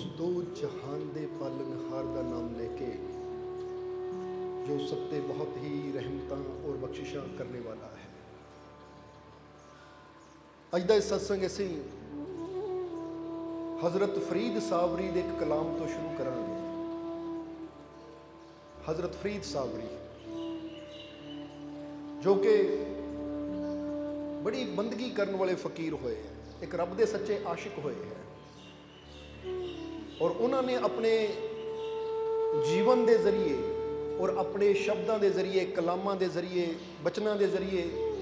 उस दो जहान दे पालनहार का नाम लेके जो सबते बहुत ही रहमतां और बख्शिशां करने वाला है। अज का सत्संग असीं हज़रत फरीद सावरी के एक कलाम तो शुरू करांगे। हज़रत फरीद सावरी जो कि बड़ी बंदगी करने वाले फकीर होए हैं, एक रब दे सच्चे आशिक होए हैं और उन्होंने अपने जीवन के जरिए और अपने शब्दों के जरिए, कलामां के जरिए, बचनों के जरिए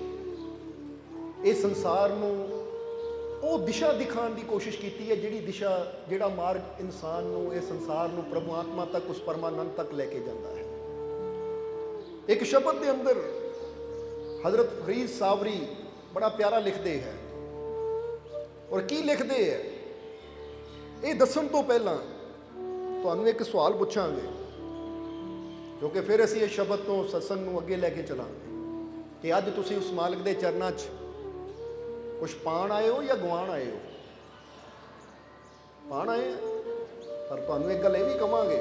इस संसार नूं वो दिशा दिखाने की कोशिश की है, जिहड़ी दिशा जिहड़ा मार्ग इंसान नूं, इस संसार नूं प्रभु आत्मा तक, उस परमानंद तक लेके जाता है। एक शब्द के अंदर हज़रत फरीद सावरी बड़ा प्यारा लिखते हैं और की लिखते हैं ये दसन तो पहला तुहानूं एक सवाल पूछांगे, क्योंकि फिर असीं इस शब्द तो सत्संग नूं अगे लैके चलांगे कि अज तुसीं उस मालिक दे चरनां 'च कुछ पाण आए हो या गवाण आए हो। पाण आए पर तुहानूं एक गल ये भी कहांगे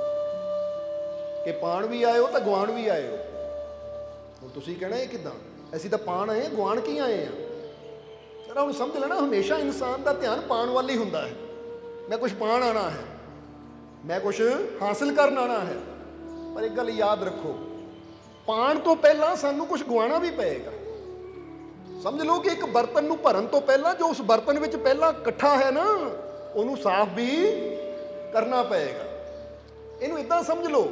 कि पाण भी आए हो तो गवाण भी आए हो। हुण तुसीं कहना ये किदां, असीं तां पाण आए, गवाण की आए हैं। जरा हुण समझ लेना, हमेशा इंसान का ध्यान पाण वाल ही हुंदा है। मैं कुछ पाण आना है, मैं कुछ हासिल करन आना है, पर एक गल याद रखो, पाण तो पहला सानू कुछ गवाना भी पएगा। समझ लो कि एक बर्तन नूं भरन तो पहला जो उस बर्तन विच पहला इकट्ठा है ना, उन्होंने साफ भी करना पएगा। इनू इदां समझ लो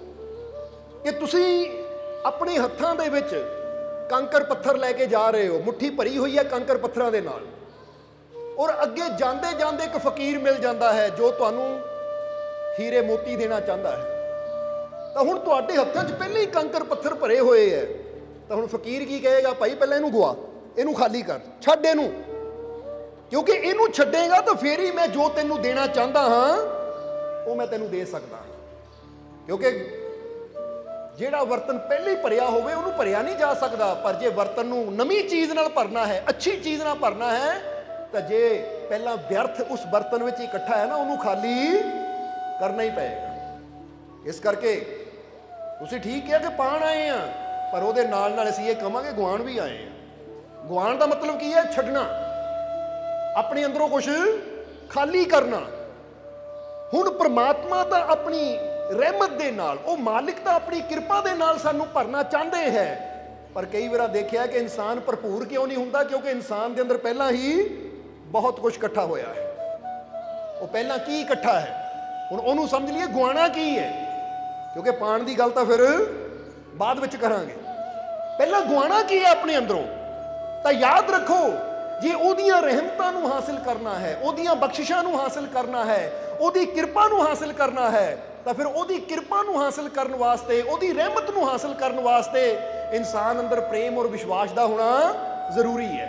कि तुसीं अपने हत्थां दे विच कंकर पत्थर लैके जा रहे हो, मुट्ठी भरी हुई है कंकर पत्थरां दे नाल, और अगे जांदे जांदे एक फकीर मिल जाता है जो तुहानूं हीरे मोती देना चाहता है। तो हुण तुहाडे हत्थां 'च पहले ही कंकर पत्थर भरे हुए है, तो हुण फकीर की कहेगा, भाई पहले इनू गवा, इनू खाली कर, छड्ड इनू, क्योंकि इनू छड्डेगा तो फिर ही मैं जो तेनू देना चाहता हाँ वो मैं तेनू दे सकदा। क्योंकि जिहड़ा बर्तन पहले ही भरिया होवे उहनूं भरिया नहीं जा सकता, पर जे बर्तन नूं नवीं चीज़ नाल भरना है, अच्छी चीज़ नाल भरना है, तो जे पहला व्यर्थ उस बर्तन विच इकट्ठा है ना, उन्होंने खाली करना ही पएगा। इस करके तुसीं ठीक है कि पाण आए हैं, पर उहदे नाल नाल असीं ये कहांगे गवाण भी आए हैं। गवाण का मतलब की है? छड्डना, अपने अंदरों कुछ खाली करना। हुण परमात्मा तो अपनी रहमत दे नाल, वो मालिक तो अपनी किरपा दे नाल सानूं भरना चाहते हैं, पर कई बार देखिया कि इंसान भरपूर क्यों नहीं हुंदा, क्योंकि इंसान के अंदर पहला ही बहुत कुछ इकट्ठा होया है। वो पहला की इकट्ठा है, हुण उहनूं समझ लीए गवाना की है, क्योंकि पाण की गल तो फिर बाद विच करांगे। पहला गवाना की है अपने अंदरों, तो याद रखो जे ओदियां रहमतां नूं हासिल करना है, ओदियां बख्शिशां नूं हासिल करना है, ओदी किरपा नूं हासिल करना है, तो फिर ओदी किरपा नूं हासिल करने वास्ते, ओदी रहमत नूं हासिल करने वास्ते इंसान अंदर प्रेम और विश्वास का होना जरूरी है।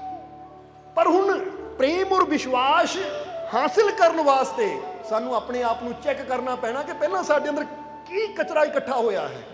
पर हुण प्रेम और विश्वास हासिल करने वास्ते सानू अपने आप नूं चैक करना पैना कि पहला साडे अंदर की कचरा इकट्ठा होया है,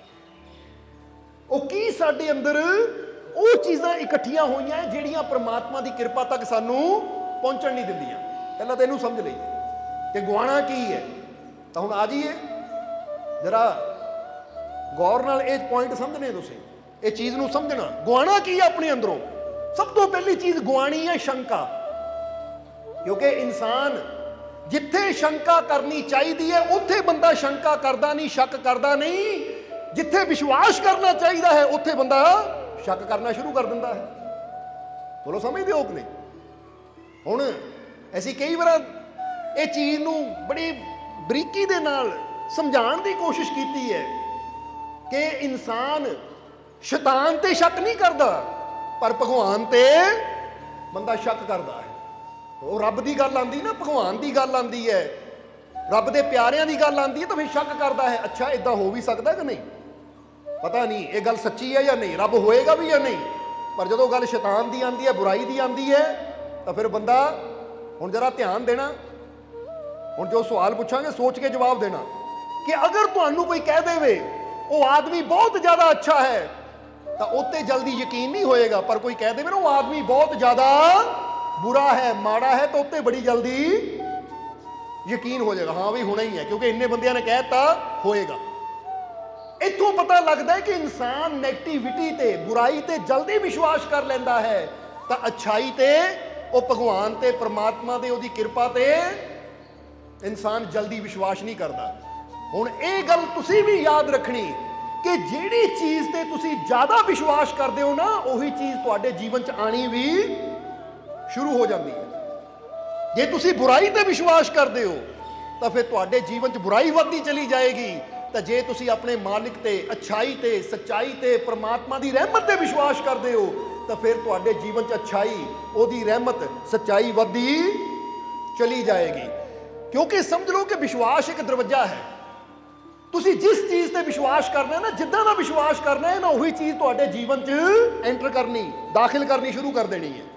वो की साडे अंदर वो चीज़ां इकट्ठियां होईयां हैं जिहड़ियां परमात्मा की किरपा तक सानू पहुंचण नहीं दिंदियां। पहला तो इहनूं समझ लईए कि गवाना की है। तो हुण आ जाइए जरा गौर नाल इह पॉइंट समझने, तुसीं इह चीज़ नूं समझना। गवाना की है अपने अंदरों? सब तो पहली चीज़ गवानी है शंका, क्योंकि इंसान जिथे शंका करनी चाहिए है उत्थे बंदा शंका करता नहीं, शक करता नहीं। जिथे विश्वास करना चाहिए है उत्थे बंदा शक करना शुरू कर दिंदा है। बोलो समझते हो कि नहीं? हुण असीं कई बार ये चीज़ नूं बड़ी बरीकी दे नाल समझाउण दी कोशिश कीती है कि इंसान शैतान ते शक नहीं करता, पर भगवान ते बंदा शक करता है। वो रब की गल आती ना, भगवान की गल आती है, रब के प्यारिਆਂ की गल आती है, तो फिर शक करता है, अच्छा इदा हो भी सकता कि नहीं, पता नहीं ये गल सच्ची है या नहीं, रब होएगा भी या नहीं। पर जो गल शैतान की आती है, बुराई की आती है, तो फिर बंदा हुण जरा ध्यान देना। हुण जो सवाल पूछांगे सोच के जवाब देना कि अगर तुहानूं कोई कह देवे वो आदमी बहुत ज़्यादा अच्छा है, तो उत्ते जल्दी यकीन नहीं होएगा। पर कोई कह देवे ना वो आदमी बहुत ज़्यादा बुरा है, माड़ा है, तो उत्ते बड़ी जल्दी ਯਕੀਨ ਹੋ ਜਾਏਗਾ, ਹਾਂ ਵੀ ਹੋਣਾ ਹੀ ਹੈ, ਕਿਉਂਕਿ ਇੰਨੇ ਬੰਦਿਆਂ ਨੇ ਕਹਿਤਾ ਹੋਏਗਾ। ਇੱਥੋਂ ਪਤਾ ਲੱਗਦਾ ਹੈ ਕਿ ਇਨਸਾਨ ਨੈਗੇਟਿਵਿਟੀ ਤੇ, ਬੁਰਾਈ ਤੇ ਜਲਦੀ ਵਿਸ਼ਵਾਸ ਕਰ ਲੈਂਦਾ ਹੈ, ਤਾਂ ਅੱਛਾਈ ਤੇ, ਉਹ ਭਗਵਾਨ ਤੇ, ਪਰਮਾਤਮਾ ਦੇ, ਉਹਦੀ ਕਿਰਪਾ ਤੇ ਇਨਸਾਨ ਜਲਦੀ ਵਿਸ਼ਵਾਸ ਨਹੀਂ ਕਰਦਾ। ਹੁਣ ਇਹ ਗੱਲ ਤੁਸੀਂ ਵੀ ਯਾਦ ਰੱਖਣੀ ਕਿ ਜਿਹੜੀ ਚੀਜ਼ ਤੇ ਤੁਸੀਂ ਜ਼ਿਆਦਾ ਵਿਸ਼ਵਾਸ ਕਰਦੇ ਹੋ ਨਾ, ਉਹੀ ਚੀਜ਼ ਤੁਹਾਡੇ ਜੀਵਨ 'ਚ ਆਣੀ ਵੀ ਸ਼ੁਰੂ ਹੋ ਜਾਂਦੀ ਹੈ। ਜੇ ਤੁਸੀਂ ਬੁਰਾਈ ਤੇ ਵਿਸ਼ਵਾਸ ਕਰਦੇ ਹੋ ਤਾਂ ਫਿਰ ਤੁਹਾਡੇ ਜੀਵਨ 'ਚ ਬੁਰਾਈ ਵੱਧਦੀ ਚਲੀ ਜਾਏਗੀ। ਤਾਂ ਜੇ ਤੁਸੀਂ ਆਪਣੇ ਮਾਲਿਕ ਤੇ, ਅੱਛਾਈ ਤੇ, ਸੱਚਾਈ ਤੇ, ਪਰਮਾਤਮਾ ਦੀ ਰਹਿਮਤ ਤੇ ਵਿਸ਼ਵਾਸ ਕਰਦੇ ਹੋ ਤਾਂ ਫਿਰ ਤੁਹਾਡੇ ਜੀਵਨ 'ਚ ਅੱਛਾਈ, ਉਹਦੀ ਰਹਿਮਤ, ਸੱਚਾਈ ਵੱਧਦੀ ਚਲੀ ਜਾਏਗੀ। ਕਿਉਂਕਿ ਸਮਝ ਲਓ ਕਿ ਵਿਸ਼ਵਾਸ ਇੱਕ ਦਰਵਾਜ਼ਾ ਹੈ। ਤੁਸੀਂ ਜਿਸ ਚੀਜ਼ ਤੇ ਵਿਸ਼ਵਾਸ ਕਰਨਾ ਨਾ, ਜਿੱਦਾਂ ਦਾ ਵਿਸ਼ਵਾਸ ਕਰਨਾ ਹੈ ਨਾ, ਉਹੀ ਚੀਜ਼ ਤੁਹਾਡੇ ਜੀਵਨ 'ਚ ਐਂਟਰ ਕਰਨੀ, ਦਾਖਲ ਕਰਨੀ ਸ਼ੁਰੂ ਕਰ ਦੇਣੀ ਹੈ।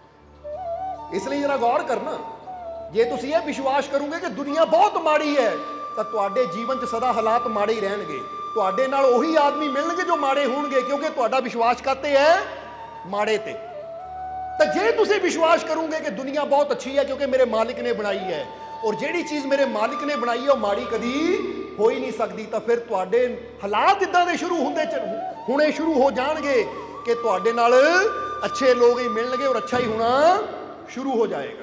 ਇਸ ਲਈ ਜਰਾ ਗੌਰ ਕਰਨਾ, ਜੇ ਤੁਸੀਂ ਇਹ ਵਿਸ਼ਵਾਸ ਕਰੋਗੇ ਕਿ ਦੁਨੀਆ ਬਹੁਤ ਮਾੜੀ ਹੈ ਤਾਂ ਤੁਹਾਡੇ ਜੀਵਨ 'ਚ ਸਦਾ ਹਾਲਾਤ ਮਾੜੇ ਹੀ ਰਹਿਣਗੇ। ਤੁਹਾਡੇ ਨਾਲ ਉਹੀ ਆਦਮੀ ਮਿਲਣਗੇ ਜੋ ਮਾੜੇ ਹੋਣਗੇ, ਕਿਉਂਕਿ ਤੁਹਾਡਾ ਵਿਸ਼ਵਾਸ ਕਾਤੇ ਹੈ? ਮਾੜੇ ਤੇ। ਤਾਂ ਜੇ ਤੁਸੀਂ ਵਿਸ਼ਵਾਸ ਕਰੋਗੇ ਕਿ ਦੁਨੀਆ ਬਹੁਤ ਅੱਛੀ ਹੈ ਕਿਉਂਕਿ ਮੇਰੇ ਮਾਲਿਕ ਨੇ ਬਣਾਈ ਹੈ, ਔਰ ਜਿਹੜੀ ਚੀਜ਼ ਮੇਰੇ ਮਾਲਿਕ ਨੇ ਬਣਾਈ ਹੈ ਉਹ ਮਾੜੀ ਕਦੀ ਹੋ ਹੀ ਨਹੀਂ ਸਕਦੀ, ਤਾਂ ਫਿਰ ਤੁਹਾਡੇ ਹਾਲਾਤ ਇਦਾਂ ਦੇ ਹੋਣੇ ਸ਼ੁਰੂ ਹੋ ਜਾਣਗੇ ਕਿ ਤੁਹਾਡੇ ਨਾਲ ਅੱਛੇ ਲੋਕ ਹੀ ਮਿਲਣਗੇ ਔਰ ਅੱਛਾ ਹੀ ਹੋਣਾ ਸ਼ੁਰੂ ਹੋ ਜਾਏਗਾ।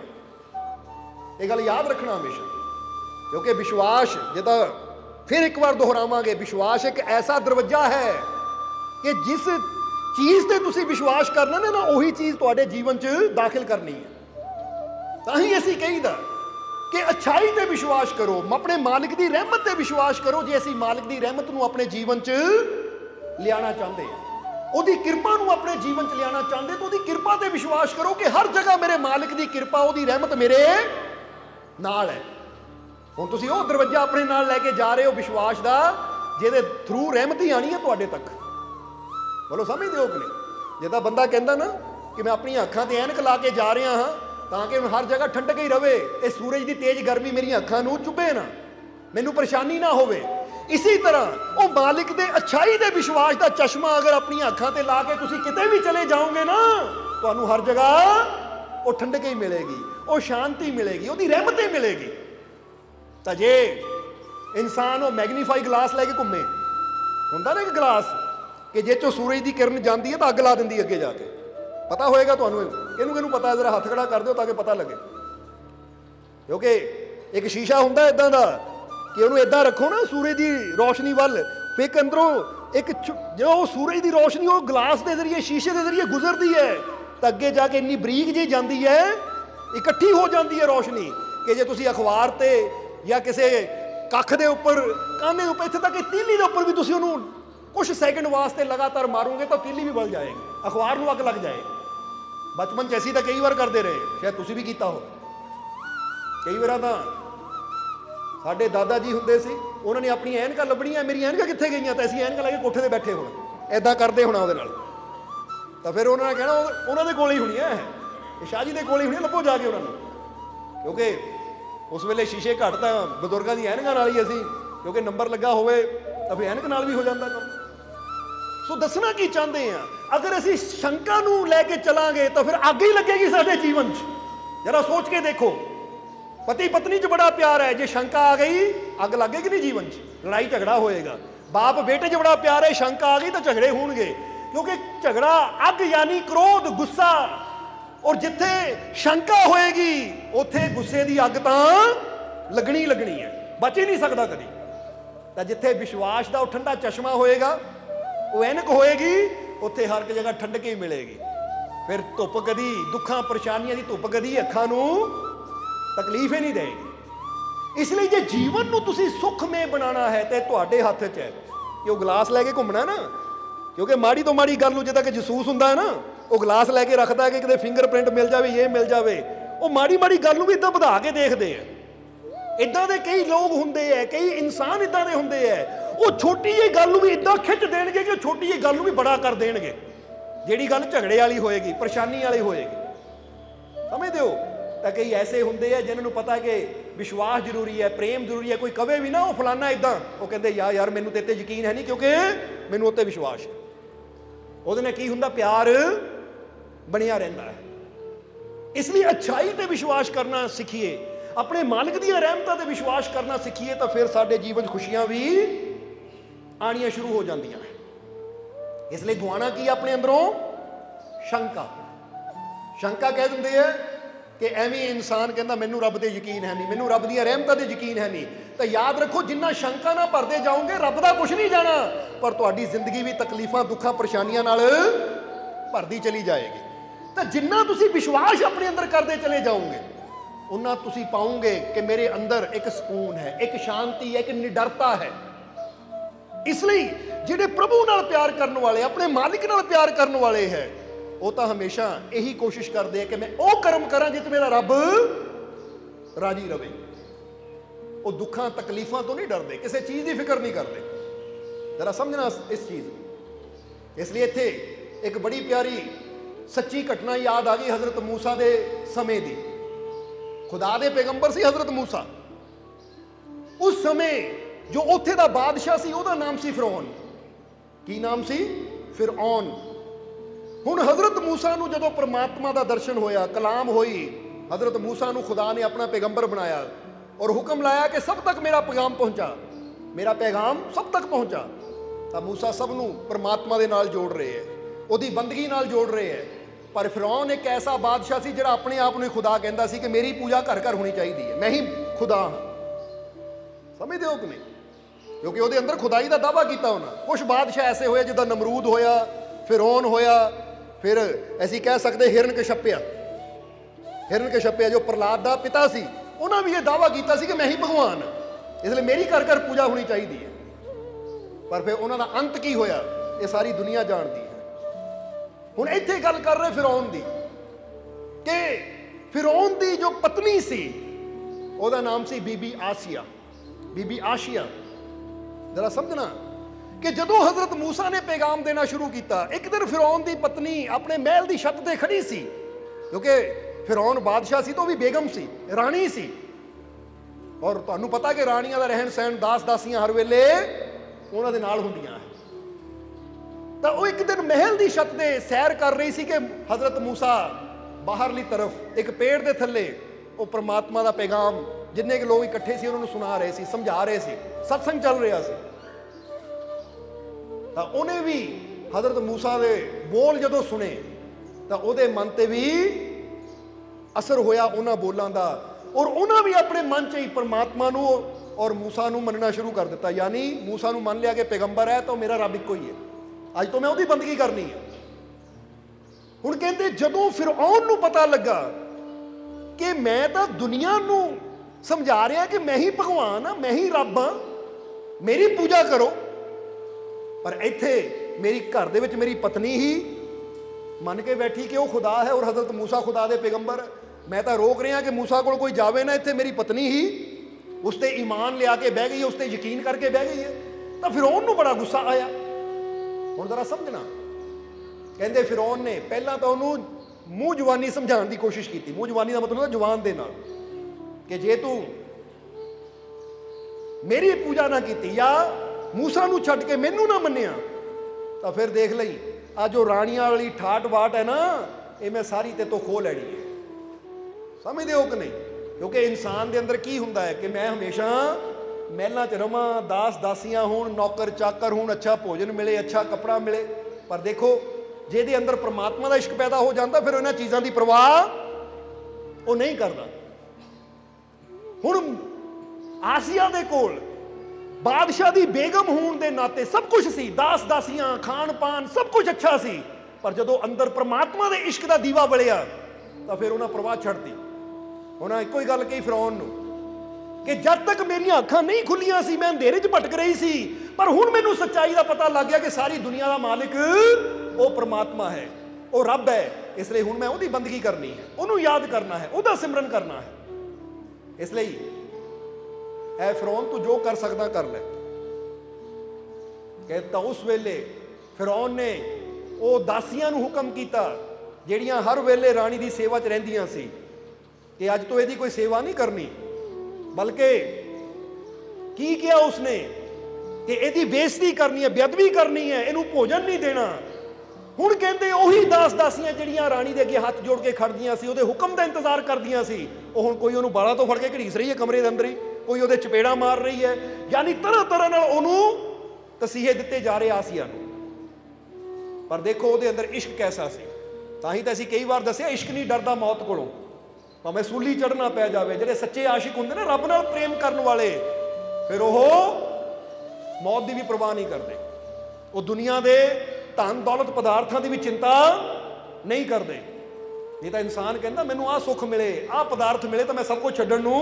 ਇਹ ਗੱਲ ਯਾਦ ਰੱਖਣਾ ਹਮੇਸ਼ਾ, ਕਿਉਂਕਿ ਵਿਸ਼ਵਾਸ, ਜੇ ਤਾਂ ਫਿਰ ਇੱਕ ਵਾਰ ਦੁਹਰਾਵਾਂਗੇ, ਵਿਸ਼ਵਾਸ ਇੱਕ ਐਸਾ ਦਰਵਾਜ਼ਾ ਹੈ ਕਿ ਜਿਸ ਚੀਜ਼ ਤੇ ਤੁਸੀਂ ਵਿਸ਼ਵਾਸ ਕਰਨਾ ਨਾ, ਉਹੀ ਚੀਜ਼ ਤੁਹਾਡੇ ਜੀਵਨ 'ਚ ਦਾਖਲ ਕਰਨੀ ਹੈ। ਤਾਂ ਹੀ ਅਸੀਂ ਕਹੀਦਾ ਕਿ ਅੱਛਾਈ ਤੇ ਵਿਸ਼ਵਾਸ ਕਰੋ, ਆਪਣੇ ਮਾਲਿਕ ਦੀ ਰਹਿਮਤ ਤੇ ਵਿਸ਼ਵਾਸ ਕਰੋ। ਜੇ ਅਸੀਂ ਮਾਲਿਕ ਦੀ ਰਹਿਮਤ ਨੂੰ ਆਪਣੇ ਜੀਵਨ 'ਚ ਲਿਆਉਣਾ ਚਾਹੁੰਦੇ ਹਾਂ, ਉਹਦੀ ਕਿਰਪਾ ਨੂੰ ਆਪਣੇ ਜੀਵਨ 'ਚ ਲਿਆਉਣਾ ਚਾਹੁੰਦੇ, ਤਾਂ ਉਹਦੀ ਕਿਰਪਾ ਤੇ ਵਿਸ਼ਵਾਸ ਕਰੋ ਕਿ ਹਰ ਜਗ੍ਹਾ ਮੇਰੇ ਮਾਲਿਕ ਦੀ ਕਿਰਪਾ, ਉਹਦੀ ਰਹਿਮਤ ਮੇਰੇ ਨਾਲ ਹੈ। ਹੁਣ ਤੁਸੀਂ ਉਹ ਦਰਵਾਜ਼ਾ ਆਪਣੇ ਨਾਲ ਲੈ ਕੇ ਜਾ ਰਹੇ ਹੋ ਵਿਸ਼ਵਾਸ ਦਾ, ਜਿਹਦੇ ਥਰੂ ਰਹਿਮਤ ਹੀ ਆਣੀ ਹੈ ਤੁਹਾਡੇ ਤੱਕ। ਬੋਲੋ, ਸਮਝਦੇ ਹੋ ਕਿ ਨਹੀਂ? ਜੇ ਤਾਂ ਬੰਦਾ ਕਹਿੰਦਾ ਨਾ ਕਿ ਮੈਂ ਆਪਣੀਆਂ ਅੱਖਾਂ ਤੇ ਐਨਕ ਲਾ ਕੇ ਜਾ ਰਿਹਾ ਹਾਂ ਤਾਂ ਕਿ ਹਰ ਜਗ੍ਹਾ ਠੰਡਕ ਹੀ ਰਵੇ, ਇਹ ਸੂਰਜ ਦੀ ਤੇਜ਼ ਗਰਮੀ ਮੇਰੀਆਂ ਅੱਖਾਂ ਨੂੰ ਚੁੱਭੇ ਨਾ, ਮੈਨੂੰ ਪਰੇਸ਼ਾਨੀ ਨਾ ਹੋਵੇ, ਇਸੇ ਤਰ੍ਹਾਂ ਉਹ ਮਾਲਿਕ ਦੇ ਅੱਛਾਈ ਦੇ ਵਿਸ਼ਵਾਸ ਦਾ ਚਸ਼ਮਾ ਅਗਰ ਆਪਣੀਆਂ ਅੱਖਾਂ ਤੇ ਲਾ ਕੇ ਤੁਸੀਂ ਕਿਤੇ ਵੀ ਚਲੇ ਜਾਓਗੇ ਨਾ, ਤੁਹਾਨੂੰ ਹਰ ਜਗ੍ਹਾ ਉਹ ਠੰਡਕ ਹੀ ਮਿਲੇਗੀ, ਉਹ ਸ਼ਾਂਤੀ ਮਿਲੇਗੀ, ਉਹਦੀ ਰਹਿਮਤ ਹੀ ਮਿਲੇਗੀ। ਤਾਂ ਜੇ ਇਨਸਾਨ ਉਹ ਮੈਗਨੀਫਾਈ ਗਲਾਸ ਲੈ ਕੇ ਘੁੰਮੇ, ਹੁੰਦਾ ਨਾ ਇੱਕ ਗਲਾਸ ਕਿ ਜੇ ਚੋਂ ਸੂਰਜ ਦੀ ਕਿਰਨ ਜਾਂਦੀ ਹੈ ਤਾਂ ਅੱਗ ਲਾ ਦਿੰਦੀ ਅੱਗੇ ਜਾ ਕੇ, ਪਤਾ ਹੋਏਗਾ ਤੁਹਾਨੂੰ, ਇਹਨੂੰ ਪਤਾ, ਜਰਾ ਹੱਥ ਖੜਾ ਕਰ ਦਿਓ ਤਾਂ ਕਿ ਪਤਾ ਲੱਗੇ। ਕਿਉਂਕਿ ਇੱਕ ਸ਼ੀਸ਼ਾ ਹੁੰਦਾ ਇਦਾਂ ਦਾ ਕਿ ਉਹਨੂੰ ਇਦਾਂ ਰੱਖੋ ਨਾ ਸੂਰਜ ਦੀ ਰੋਸ਼ਨੀ ਵੱਲ, ਫਿਰ ਅੰਦਰੋਂ ਇੱਕ ਜੋ ਸੂਰਜ ਦੀ ਰੋਸ਼ਨੀ ਉਹ ਗਲਾਸ ਦੇ ਜ਼ਰੀਏ, ਸ਼ੀਸ਼ੇ ਦੇ ਜ਼ਰੀਏ ਗੁਜ਼ਰਦੀ ਹੈ ਤਾਂ ਅੱਗੇ ਜਾ ਕੇ ਇੰਨੀ ਬਰੀਕ ਜਿਹੀ ਜਾਂਦੀ ਹੈ, ਇਕੱਠੀ ਹੋ ਜਾਂਦੀ ਹੈ ਰੋਸ਼ਨੀ, ਕਿ ਜੇ ਤੁਸੀਂ ਅਖਬਾਰ ਤੇ ਜਾਂ ਕਿਸੇ ਕੱਖ ਦੇ ਉੱਪਰ, ਕਾਨੇ ਉੱਪਰ, ਇੱਥੇ ਤੱਕ ਤੀਲੀ ਦੇ ਉੱਪਰ ਵੀ ਤੁਸੀਂ ਉਹਨੂੰ ਕੁਝ ਸੈਕਿੰਡ ਵਾਸਤੇ ਲਗਾਤਾਰ ਮਾਰੋਗੇ ਤਾਂ ਤੀਲੀ ਵੀ ਬਲ ਜਾਏਗੀ, ਅਖਬਾਰ ਨੂੰ ਅੱਗ ਲੱਗ ਜਾਏਗੀ। ਬਚਪਨ 'ਚ ਅਸੀਂ ਤਾਂ ਕਈ ਵਾਰ ਕਰਦੇ ਰਹੇ, ਸ਼ਾਇਦ ਤੁਸੀਂ ਵੀ ਕੀਤਾ ਹੋ। ਕਈ ਵਾਰ ਤਾਂ ਸਾਡੇ ਦਾਦਾ ਜੀ ਹੁੰਦੇ ਸੀ, ਉਹਨਾਂ ਨੇ ਆਪਣੀਆਂ ਐਨਕਾਂ ਲੱਭਣੀਆਂ, ਮੇਰੀਆਂ ਐਨਕਾਂ ਕਿੱਥੇ ਗਈਆਂ, ਤਾਂ ਅਸੀਂ ਐਨਕਾਂ ਲੈ ਕੇ ਕੋਠੇ 'ਤੇ ਬੈਠੇ ਹੋਣਾ, ਐਦਾਂ ਕਰਦੇ ਹੋਣਾ ਉਹਦੇ ਨਾਲ, ਤਾਂ ਫਿਰ ਉਹਨਾਂ ਨੇ ਕਹਿਣਾ ਉਹਨਾਂ ਦੇ ਕੋਲ ਹੀ ਹੋਣੀ ਹੈ, ਇਹ ਸ਼ਾਹ ਜੀ ਦੇ ਕੋਲ ਹੀ ਹੋਣੀ, ਲੱਭੋ ਜਾ ਕੇ ਉਹਨਾਂ ਨੂੰ। ਕਿਉਂਕਿ ਉਸ ਵੇਲੇ ਸ਼ੀਸ਼ੇ ਘੱਟ ਤਾਂ ਬਜ਼ੁਰਗਾਂ ਦੀ ਐਨਕਾਂ ਨਾਲ ਹੀ ਅਸੀਂ, ਕਿਉਂਕਿ ਨੰਬਰ ਲੱਗਾ ਹੋਵੇ ਤਾਂ ਫਿਰ ਐਨਕ ਨਾਲ ਵੀ ਹੋ ਜਾਂਦਾ ਕੰਮ। ਸੋ ਦੱਸਣਾ ਕੀ ਚਾਹੁੰਦੇ ਆ, ਅਗਰ ਅਸੀਂ ਸ਼ੰਕਾ ਨੂੰ ਲੈ ਕੇ ਚਲਾਂਗੇ ਤਾਂ ਫਿਰ ਅੱਗ ਹੀ ਲੱਗੇਗੀ ਸਾਡੇ ਜੀਵਨ 'ਚ। ਜਰਾ ਸੋਚ ਕੇ ਦੇਖੋ, ਪਤੀ ਪਤਨੀ 'ਚ ਬੜਾ ਪਿਆਰ ਹੈ, ਜੇ ਸ਼ੰਕਾ ਆ ਗਈ ਅੱਗ ਲੱਗੇਗੀ ਨਹੀਂ ਜੀਵਨ 'ਚ, ਲੜਾਈ ਝਗੜਾ ਹੋਏਗਾ। ਬਾਪ ਬੇਟੇ 'ਚ ਬੜਾ ਪਿਆਰ ਹੈ, ਸ਼ੰਕਾ ਆ ਗਈ ਤਾਂ ਝਗੜੇ ਹੋਣਗੇ, ਕਿਉਂਕਿ ਝਗੜਾ, ਅੱਗ ਯਾਨੀ ਕ੍ਰੋਧ, ਗੁੱਸਾ, ਔਰ ਜਿੱਥੇ ਸ਼ੰਕਾ ਹੋਏਗੀ ਉੱਥੇ ਗੁੱਸੇ ਦੀ ਅੱਗ ਤਾਂ ਲੱਗਣੀ ਲੱਗਣੀ ਹੈ, ਬਚ ਹੀ ਨਹੀਂ ਸਕਦਾ ਕਦੀ। ਤਾਂ ਜਿੱਥੇ ਵਿਸ਼ਵਾਸ ਦਾ ਉਹ ਠੰਡਾ ਚਸ਼ਮਾ ਹੋਏਗਾ, ਉਹ ਐਨਕ ਹੋਏਗੀ, ਉੱਥੇ ਹਰ ਇੱਕ ਜਗ੍ਹਾ ਠੰਡਕ ਹੀ ਮਿਲੇਗੀ। ਫਿਰ ਧੁੱਪ ਕਦੀ, ਦੁੱਖਾਂ ਪਰੇਸ਼ਾਨੀਆਂ ਦੀ ਧੁੱਪ ਕਦੀ ਅੱਖਾਂ ਨੂੰ ਤਕਲੀਫ ਹੀ ਨਹੀਂ ਦੇਗੀ। ਇਸ ਲਈ ਜੇ ਜੀਵਨ ਨੂੰ ਤੁਸੀਂ ਸੁਖਮय ਬਣਾਉਣਾ ਹੈ ਤੇ ਤੁਹਾਡੇ ਹੱਥ 'ਚ ਹੈ ਕਿ ਉਹ ਗਲਾਸ ਲੈ ਕੇ ਘੁੰਮਣਾ ਨਾ, ਕਿਉਂਕਿ ਮਾੜੀ ਤੋਂ ਮਾੜੀ ਗੱਲ ਨੂੰ ਜਿੱਦਾਂ ਕਿ ਜਸੂਸ ਹੁੰਦਾ ਹੈ ਨਾ, ਉਹ ਗਲਾਸ ਲੈ ਕੇ ਰੱਖਦਾ ਕਿ ਕਿਤੇ ਫਿੰਗਰਪ੍ਰਿੰਟ ਮਿਲ ਜਾਵੇ, ਇਹ ਮਿਲ ਜਾਵੇ, ਉਹ ਮਾੜੀ ਮਾੜੀ ਗੱਲ ਨੂੰ ਵੀ ਇਦਾਂ ਵਧਾ ਕੇ ਦੇਖਦੇ ਆ। ਇਦਾਂ ਦੇ ਕਈ ਲੋਕ ਹੁੰਦੇ ਆ, ਕਈ ਇਨਸਾਨ ਇਦਾਂ ਦੇ ਹੁੰਦੇ ਆ, ਉਹ ਛੋਟੀ ਜਿਹੀ ਗੱਲ ਨੂੰ ਵੀ ਇਦਾਂ ਖਿੱਚ ਦੇਣਗੇ ਕਿ ਉਹ ਛੋਟੀ ਜਿਹੀ ਗੱਲ ਨੂੰ ਵੀ ਬੜਾ ਕਰ ਦੇਣਗੇ, ਜਿਹੜੀ ਗੱਲ ਝਗੜੇ ਵਾਲੀ ਹੋਏਗੀ, ਪਰੇਸ਼ਾਨੀ ਵਾਲੀ ਹੋਏਗੀ। ਸਮਝਦੇ ਹੋ? ਤਾਂ ਕਈ ਐਸੇ ਹੁੰਦੇ ਆ ਜਿਨ੍ਹਾਂ ਨੂੰ ਪਤਾ ਕਿ ਵਿਸ਼ਵਾਸ ਜ਼ਰੂਰੀ ਹੈ, ਪ੍ਰੇਮ ਜ਼ਰੂਰੀ ਹੈ। ਕੋਈ ਕਵੇ ਵੀ ਨਾ ਉਹ ਫਲਾਨਾ ਇਦਾਂ, ਉਹ ਕਹਿੰਦੇ ਯਾਰ ਮੈਨੂੰ ਤੇ ਯਕੀਨ ਹੈ ਨਹੀਂ, ਕਿਉਂਕਿ ਮੈਨੂੰ ਉੱਤੇ ਵਿਸ਼ਵਾਸ ਹੈ। ਉਹਦੇ ਨਾਲ ਕੀ ਹੁੰਦਾ, ਪਿਆਰ ਬਣਿਆ ਰਹਿੰਦਾ ਹੈ। ਇਸ ਲਈ ਅੱਛਾਈ ਤੇ ਵਿਸ਼ਵਾਸ ਕਰਨਾ ਸਿੱਖੀਏ। अपने मालिक दी रहमतां ते विश्वास करना सीखीए तो फिर साडे जीवन खुशियां भी आनियां शुरू हो जांदियां हैं। इसलिए गवाना की अपने अंदरों शंका। शंका कह दिंदे है कि एवें इंसान कहता मैनू रब दे यकीन है नहीं, मैनू रब दी रहमतां दे यकीन है नहीं। तो याद रखो जिन्ना शंका ना भरते जाओगे रब दा कुछ नहीं जाना, पर तुहाडी जिंदगी भी तकलीफां दुखां परेशानियां नाल भरदी चली जाएगी। तो जिन्ना तुसी विश्वास अपने अंदर करते चले जाओगे उन्ना तुसी पाओगे कि मेरे अंदर एक सुकून है, एक शांति है, एक निडरता है। इसलिए जिहड़े प्रभु नाल प्यार करने वाले, अपने मालिक नाल प्यार करने वाले है, वो तो हमेशा यही कोशिश करते हैं कि मैं वो कर्म करा जित मेरा रब राजी रवे। वो दुखा तकलीफों तो नहीं डरते, किसी चीज़ की फिक्र नहीं करते। जरा समझना इस चीज़। इसलिए इत्थे एक बड़ी प्यारी सच्ची घटना याद आ गई हज़रत मूसा के समय की। खुदा दे पैगंबर सी हज़रत मूसा। उस समय जो उत्थे दा बादशाह सी उहदा नाम सी फिरौन। की नाम सी? फिरौन। हुण हज़रत मूसा नूं जदों परमात्मा दा दर्शन होया, कलाम होई, हज़रत मूसा नूं खुदा ने अपना पैगंबर बनाया और हुक्म लाया कि सब तक मेरा पैगाम पहुंचा, मेरा पैगाम सब तक पहुंचा। तो मूसा सब नूं परमात्मा दे नाल जोड़ रहे हैं, उहदी बंदगी नाल जोड़ रहे हैं। पर फिरौन एक ऐसा बादशाह सी जिहड़ा अपने आप नूं खुदा कहंदा सी कि मेरी पूजा घर घर होनी चाहिए है, मैं ही खुदा हाँ। समझदे हो कि नहीं? क्योंकि ਉਹਦੇ अंदर खुदाई का दावा किया उन्हें। कुछ बादशाह ऐसे होए जिदा नमरूद होया, फिरौन होया, फिर ऐसी कह सकते हिरण्यकश्यप। हिरण्यकश्यप जो प्रहलाद का पिता सी, उन्हें भी ये दावा किया कि मैं ही भगवान, इसलिए मेरी घर घर पूजा होनी चाहिए है। पर फिर उन्हों का अंत की होया ये सारी दुनिया जानती है। हुण इत्थे गल कर रहे फिरौन दी कि फिरौन दी जो पत्नी सी ਉਹਦਾ नाम सी बीबी आसिया। बीबी आशिया। जरा समझना कि जदों हज़रत मूसा ने पैगाम देना शुरू किया, एक दिन फिरौन की पत्नी अपने महल की छत पर खड़ी सी, क्योंकि फिरौन बादशाह सी तो भी बेगम सी, राणी सी। और तुहानूं पता कि राणियां दा रहन सहन, दास दासियां हर वेले उन्हां दे नाल हुंदियां है। तो वो एक दिन महल की छत पर सैर कर रही सी कि हज़रत मूसा बाहरली तरफ एक पेड़ के थल्ले वो परमात्मा का पैगाम जिन्ने के लोग इकट्ठे सी उन्होंने सुना रहे सी, समझा रहे सी, सत्संग चल रहा सी। तो उन्हें भी हज़रत मूसा के बोल जदों सुने तो उहदे मन ते भी असर होया उन्हां बोलों का, और उन्हें भी अपने मन च ही परमात्मा नूं और मूसा नूं मनना शुरू कर दिता। यानी मूसा नूं मान लिया कि पैगंबर है तो मेरा रब इक्को ही है, अज तो मैं उहदी बंदगी करनी है। हुण कहंदे जदों फिरऔन नूं पता लगा कि मैं तो दुनिया नूं समझा रहा कि मैं ही भगवान हाँ, मैं ही रब हाँ, मेरी पूजा करो, पर इत्थे मेरी घर दे विच मेरी पत्नी ही मन के बैठी कि वह खुदा है और हज़रत मूसा खुदा दे पैगंबर है। मैं तो रोक रहा कि मूसा को कोई जावे ना, इत्थे मेरी पत्नी ही उस ते ईमान लिया के बह गई है, उस ते यकीन करके बह गई है। तो फिरौन नूं बड़ा गुस्सा आया। हुण जरा समझना, कहंदे फिरौन ने पहला तो उन्होंने मूँह जवानी समझाने की कोशिश की। मूँह जवानी का मतलब जवान दे नाल कि जे तू मेरी पूजा ना की या मूसा नूं छड्ड के मैनू ना मन्निया तो फिर देख लई आ जो राणियां वाली ठाट बाट है ना, ये मैं सारी ते तो खो लैनी है। समझदे हो कि नहीं? क्योंकि इंसान के अंदर की हुंदा है कि मैं हमेशा महलों च रवां, दास दासियां होण, नौकर चाकर होण, अच्छा भोजन मिले, अच्छा कपड़ा मिले। पर देखो ਜਿਹਦੇ अंदर परमात्मा का इश्क पैदा हो जाता फिर इन्हां चीज़ों की परवाह वो नहीं करता। हुण आसिया दे कोल बादशाह की बेगम होने के नाते सब कुछ सी, दास दासियां, खान पान सब कुछ अच्छा सी, पर जदों अंदर परमात्मा के इश्क का दीवा बलिया तो फिर उन्हें परवाह छड्डती। उन्हें एको ही गल कही फिरौन नूं कि जब तक मेरियां अखां नहीं खुलियां सी मैं अंधेरे च भटक रही सी, पर हुण मैनूं सच्चाई का पता लग गया कि सारी दुनिया का मालिक वो परमात्मा है, वो रब है। इसलिए हुण मैं उसकी बंदगी करनी है, उन्होंने याद करना है, उसका सिमरन करना है। इसलिए ऐ फिरौन तू जो कर सकदा कर ले। कहता उस वेले फिरौन ने वो दासियां नूं हुक्म किया जिहड़ियां हर वेले राणी की सेवा च रहिंदियां सी कि अज तो इसदी कोई सेवा नहीं करनी, बल्कि की किया उसने कि इसकी बेइज्जती करनी है, बेअदबी करनी है, इनू भोजन नहीं देना। ਹੁਣ ਕਹਿੰਦੇ ਉਹੀ ਦਾਸ ਦਾਸੀਆਂ ਜਿਹੜੀਆਂ ਰਾਣੀ ਦੇ ਅੱਗੇ ਹੱਥ ਜੋੜ ਕੇ ਖੜਦੀਆਂ ਸੀ, ਉਹਦੇ ਹੁਕਮ ਦਾ ਇੰਤਜ਼ਾਰ ਕਰਦੀਆਂ ਸੀ, ਉਹ ਹੁਣ ਕੋਈ ਉਹਨੂੰ ਬਾਲਾਂ ਤੋਂ ਫੜ ਕੇ ਘੜੀਸ ਰਹੀ ਹੈ ਕਮਰੇ ਦੇ ਅੰਦਰ ਹੀ, ਕੋਈ ਉਹਦੇ ਚਪੇੜਾ ਮਾਰ ਰਹੀ ਹੈ। ਯਾਨੀ ਤਰ੍ਹਾਂ ਤਰ੍ਹਾਂ ਨਾਲ ਉਹਨੂੰ ਤਸੀਹੇ ਦਿੱਤੇ ਜਾ ਰਹੇ ਆਸੀਆ ਨੂੰ। ਪਰ ਦੇਖੋ ਉਹਦੇ ਅੰਦਰ ਇਸ਼ਕ ਕੈਸਾ ਸੀ। ਤਾਂ ਹੀ ਤਾਂ ਅਸੀਂ ਕਈ ਵਾਰ ਦੱਸਿਆ, ਇਸ਼ਕ ਨਹੀਂ ਡਰਦਾ ਮੌਤ ਕੋਲੋਂ, ਭਾਵੇਂ ਸੂਲੀ ਚੜ੍ਹਨਾ ਪੈ ਜਾਵੇ। ਜਿਹੜੇ ਸੱਚੇ ਆਸ਼ਿਕ ਹੁੰਦੇ ਨੇ ਰੱਬ ਨਾਲ ਪ੍ਰੇਮ ਕਰਨ ਵਾਲੇ, ਫਿਰ ਉਹ ਮੌਤ ਦੀ ਵੀ ਪਰਵਾਹ ਨਹੀਂ ਕਰਦੇ। ਉਹ ਦੁਨੀਆ ਦੇ ਧਨ ਦੌਲਤ ਪਦਾਰਥਾਂ ਦੀ ਵੀ ਚਿੰਤਾ ਨਹੀਂ ਕਰਦੇ। ਨਹੀਂ ਤਾਂ ਇਨਸਾਨ ਕਹਿੰਦਾ ਮੈਨੂੰ ਆਹ ਸੁੱਖ ਮਿਲੇ, ਆਹ ਪਦਾਰਥ ਮਿਲੇ ਤਾਂ ਮੈਂ ਸਭ ਕੁਝ ਛੱਡਣ ਨੂੰ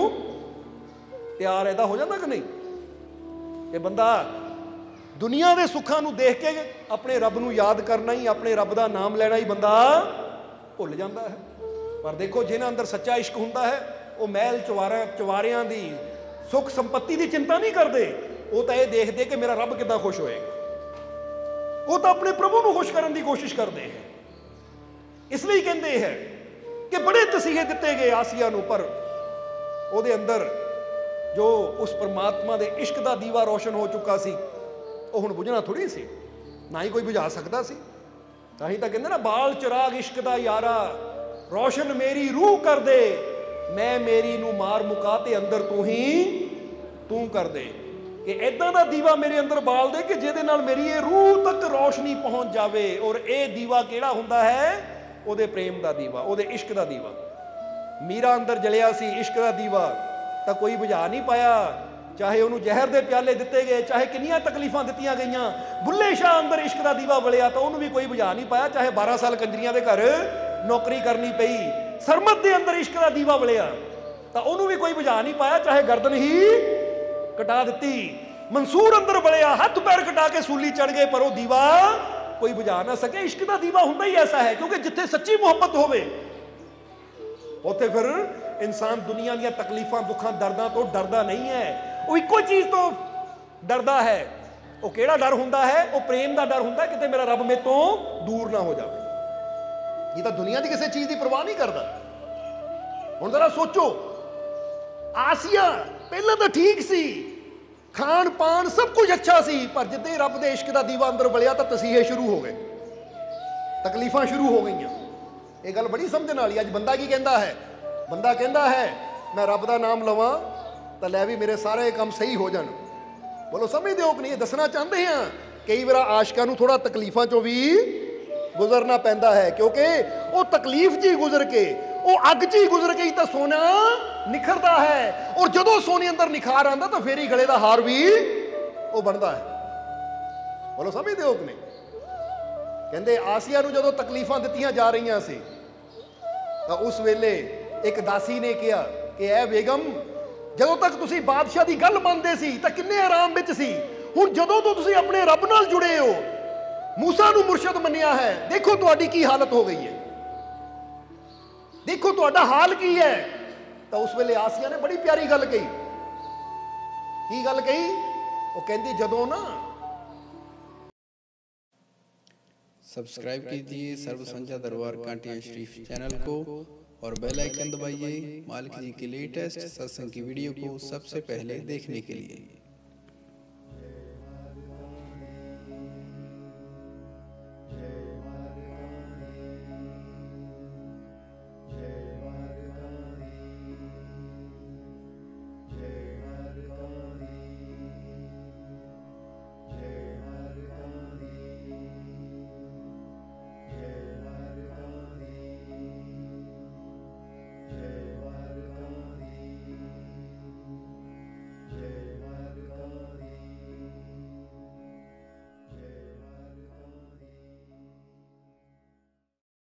ਤਿਆਰ। ਇਹਦਾ ਹੋ ਜਾਂਦਾ ਕਿ ਨਹੀਂ? ਇਹ ਬੰਦਾ ਦੁਨੀਆ ਦੇ ਸੁੱਖਾਂ ਨੂੰ ਦੇਖ ਕੇ ਆਪਣੇ ਰੱਬ ਨੂੰ ਯਾਦ ਕਰਨਾ ਹੀ, ਆਪਣੇ ਰੱਬ ਦਾ ਨਾਮ ਲੈਣਾ ਹੀ ਬੰਦਾ ਭੁੱਲ ਜਾਂਦਾ ਹੈ। ਪਰ ਦੇਖੋ ਜਿਨ੍ਹਾਂ ਅੰਦਰ ਸੱਚਾ ਇਸ਼ਕ ਹੁੰਦਾ ਹੈ, ਉਹ ਮਹਿਲ ਚਵਾਰਿਆਂ ਦੀ ਸੁੱਖ ਸੰਪत्ति ਦੀ ਚਿੰਤਾ ਨਹੀਂ ਕਰਦੇ। ਉਹ ਤਾਂ ਇਹ ਦੇਖਦੇ ਕਿ ਮੇਰਾ ਰੱਬ ਕਿੱਦਾਂ ਖੁਸ਼ ਹੋਏਗਾ। ਉਹ ਤਾਂ ਆਪਣੇ ਪ੍ਰਭੂ ਨੂੰ ਖੁਸ਼ ਕਰਨ ਦੀ ਕੋਸ਼ਿਸ਼ ਕਰਦੇ ਹੈ। ਇਸ ਲਈ ਕਹਿੰਦੇ ਹੈ ਕਿ ਬੜੇ ਤਸੀਹੇ ਦਿੱਤੇ ਗਏ ਆਸੀਆ ਨੂੰ, ਪਰ ਉਹਦੇ ਅੰਦਰ ਜੋ ਉਸ ਪਰਮਾਤਮਾ ਦੇ ਇਸ਼ਕ ਦਾ ਦੀਵਾ ਰੋਸ਼ਨ ਹੋ ਚੁੱਕਾ ਸੀ, ਉਹ ਹੁਣ ਬੁਝਣਾ ਥੋੜੀ ਸੀ, ਨਾ ਹੀ ਕੋਈ ਬੁਝਾ ਸਕਦਾ ਸੀ। ਤਾਂ ਹੀ ਤਾਂ ਕਹਿੰਦੇ ਨਾ, ਬਾਲ ਚਿਰਾਗ ਇਸ਼ਕ ਦਾ ਯਾਰਾ, ਰੋਸ਼ਨ ਮੇਰੀ ਰੂਹ ਕਰ ਦੇ, ਮੈਂ ਮੇਰੀ ਨੂੰ ਮਾਰ ਮੁਕਾ ਤੇ ਅੰਦਰ ਤੂੰ ਕਰ ਦੇ। ਕਿ ਇਦਾਂ ਦਾ ਦੀਵਾ ਮੇਰੇ ਅੰਦਰ ਬਾਲ ਦੇ ਕਿ ਜਿਹਦੇ ਨਾਲ ਮੇਰੀ ਇਹ ਰੂਹ ਤੱਕ ਰੋਸ਼ਨੀ ਪਹੁੰਚ ਜਾਵੇ। ਔਰ ਇਹ ਦੀਵਾ ਕਿਹੜਾ ਹੁੰਦਾ ਹੈ? ਉਹਦੇ ਪ੍ਰੇਮ ਦਾ ਦੀਵਾ, ਉਹਦੇ ਇਸ਼ਕ ਦਾ ਦੀਵਾ। ਮੀਰਾ ਅੰਦਰ ਜਲਿਆ ਸੀ ਇਸ਼ਕ ਦਾ ਦੀਵਾ, ਤਾਂ ਕੋਈ ਬੁਝਾ ਨਹੀਂ ਪਾਇਆ। ਚਾਹੇ ਉਹਨੂੰ ਜ਼ਹਿਰ ਦੇ ਪਿਆਲੇ ਦਿੱਤੇ ਗਏ, ਚਾਹੇ ਕਿੰਨੀਆਂ ਤਕਲੀਫਾਂ ਦਿੱਤੀਆਂ ਗਈਆਂ। ਬੁੱਲੇ ਸ਼ਾਹ ਅੰਦਰ ਇਸ਼ਕ ਦਾ ਦੀਵਾ ਬਲਿਆ ਤਾਂ ਉਹਨੂੰ ਵੀ ਕੋਈ ਬੁਝਾ ਨਹੀਂ ਪਾਇਆ। ਚਾਹੇ 12 ਸਾਲ ਕੰਜਰੀਆਂ ਦੇ ਘਰ ਨੌਕਰੀ ਕਰਨੀ ਪਈ। ਸਰਮਦ ਦੇ ਅੰਦਰ ਇਸ਼ਕ ਦਾ ਦੀਵਾ ਬਲਿਆ ਤਾਂ ਉਹਨੂੰ ਵੀ ਕੋਈ ਬੁਝਾ ਨਹੀਂ ਪਾਇਆ, ਚਾਹੇ ਗਰਦਨ ਹੀ ਕਟਾ ਦਿੱਤੀ। ਮਨਸੂਰ ਅੰਦਰ ਬਲਿਆ, ਹੱਥ ਪੈਰ ਕਟਾ ਕੇ ਸੂਲੀ ਚੜ ਗਏ, ਪਰ ਉਹ ਦੀਵਾ ਕੋਈ ਬੁਝਾ ਨਾ ਸਕੇ। ਇਸ਼ਕ ਦਾ ਦੀਵਾ ਹੁੰਦਾ ਹੀ ਐਸਾ ਹੈ, ਕਿਉਂਕਿ ਜਿੱਥੇ ਸੱਚੀ ਮੁਹੱਬਤ ਹੋਵੇ ਉੱਥੇ ਫਿਰ ਇਨਸਾਨ ਦੁਨੀਆ ਦੀਆਂ ਤਕਲੀਫਾਂ, ਦੁੱਖਾਂ, ਦਰਦਾਂ ਤੋਂ ਡਰਦਾ ਨਹੀਂ ਹੈ। ਉਹ ਇੱਕੋ ਚੀਜ਼ ਤੋਂ ਡਰਦਾ ਹੈ। ਉਹ ਕਿਹੜਾ ਡਰ ਹੁੰਦਾ ਹੈ? ਉਹ ਪ੍ਰੇਮ ਦਾ ਡਰ ਹੁੰਦਾ, ਕਿਤੇ ਮੇਰਾ ਰੱਬ ਮੇਰੇ ਤੋਂ ਦੂਰ ਨਾ ਹੋ ਜਾਵੇ। ਇਹ ਤਾਂ ਦੁਨੀਆ ਦੀ ਕਿਸੇ ਚੀਜ਼ ਦੀ ਪਰਵਾਹ ਨਹੀਂ ਕਰਦਾ। ਹੁਣ ਜ਼ਰਾ ਸੋਚੋ, ਆਸੀਆ ਪਹਿਲਾਂ ਤਾਂ ਠੀਕ ਸੀ, ਖਾਣ ਪਾਣ ਸਭ ਕੁਝ ਅੱਛਾ ਸੀ, ਪਰ ਜਿੱਦਾਂ ਹੀ ਰੱਬ ਦੇ ਇਸ਼ਕ ਦਾ ਦੀਵਾ ਅੰਦਰ ਬਲਿਆ ਤਾਂ ਤਸੀਹੇ ਸ਼ੁਰੂ ਹੋ ਗਏ, ਤਕਲੀਫਾਂ ਸ਼ੁਰੂ ਹੋ ਗਈਆਂ। ਇਹ ਗੱਲ ਬੜੀ ਸਮਝਣ ਵਾਲੀ। ਅੱਜ ਬੰਦਾ ਕੀ ਕਹਿੰਦਾ ਹੈ? ਬੰਦਾ ਕਹਿੰਦਾ ਹੈ ਮੈਂ ਰੱਬ ਦਾ ਨਾਮ ਲਵਾਂ ਤਾਂ ਲੈ ਵੀ ਮੇਰੇ ਸਾਰੇ ਕੰਮ ਸਹੀ ਹੋ ਜਾਣ। ਬੋਲੋ ਸਮਝਦੇ ਹੋ ਕਿ ਨਹੀਂ? ਇਹ ਦੱਸਣਾ ਚਾਹੁੰਦੇ ਹਾਂ ਕਈ ਵਾਰ ਆਸ਼ਿਕਾਂ ਨੂੰ ਥੋੜਾ ਤਕਲੀਫਾਂ ਚੋਂ ਵੀ ਗੁਜ਼ਰਨਾ ਪੈਂਦਾ ਹੈ, ਕਿਉਂਕਿ ਉਹ ਤਕਲੀਫ 'ਚ ਹੀ ਗੁਜ਼ਰ ਕੇ, ਉਹ ਅੱਗ 'ਚ ਹੀ ਗੁਜ਼ਰ ਕੇ ਹੀ ਤਾਂ ਸੋਨਾ ਨਿਖਰਦਾ ਹੈ। ਔਰ ਜਦੋਂ ਸੋਨੇ ਅੰਦਰ ਨਿਖਾਰ ਆਉਂਦਾ ਤਾਂ ਫੇਰ ਹੀ ਗਲੇ ਦਾ ਹਾਰ ਵੀ ਉਹ ਬਣਦਾ ਹੈ। ਬੋਲੋ ਸਮਝਦੇ ਹੋ ਕਿ ਨਹੀਂ? ਕਹਿੰਦੇ ਆਸੀਆ ਨੂੰ ਜਦੋਂ ਤਕਲੀਫਾਂ ਦਿੱਤੀਆਂ ਜਾ ਰਹੀਆਂ ਸੀ ਤਾਂ ਉਸ ਵੇਲੇ ਇੱਕ ਦਾਸੀ ਨੇ ਕਿਹਾ ਕਿ ਐ ਬੇਗਮ, ਜਦੋਂ ਤੱਕ ਤੁਸੀਂ ਬਾਦਸ਼ਾਹ ਦੀ ਗੱਲ ਮੰਨਦੇ ਸੀ ਤਾਂ ਕਿੰਨੇ ਆਰਾਮ ਵਿੱਚ ਸੀ। ਹੁਣ ਜਦੋਂ ਤੋਂ ਤੁਸੀਂ ਆਪਣੇ ਰੱਬ ਨਾਲ ਜੁੜੇ ਹੋ, ਮੂਸਾ ਨੂੰ ਮੁਰਸ਼ਦ ਮੰਨਿਆ ਹੈ, ਦੇਖੋ ਤੁਹਾਡੀ ਕੀ ਹਾਲਤ ਹੋ ਗਈ ਹੈ, ਦੇਖੋ ਤੁਹਾਡਾ ਹਾਲ ਕੀ ਹੈ। ਤਾਂ ਉਸ ਵੇਲੇ ਆਸੀਆ ਨੇ ਬੜੀ ਪਿਆਰੀ ਗੱਲ ਕਹੀ। ਕੀ ਗੱਲ ਕਹੀ? ਉਹ ਕਹਿੰਦੀ ਜਦੋਂ ਨਾ सब्सक्राइब कीजिए सर्व संध्या दरबार कांटिया शरीफ चैनल को और बेल आइकन दबाइए मालिक जी के लेटेस्ट सत्संग की वीडियो को सबसे पहले देखने के लिए।